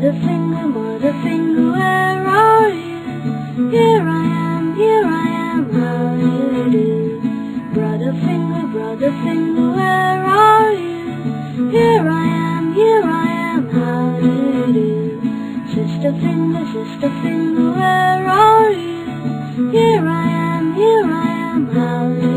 Mother finger, where are you? Here I am, how do you do? Brother finger, where are you? Here I am, how do you do? Sister finger, where are you? Here I am, how do you do?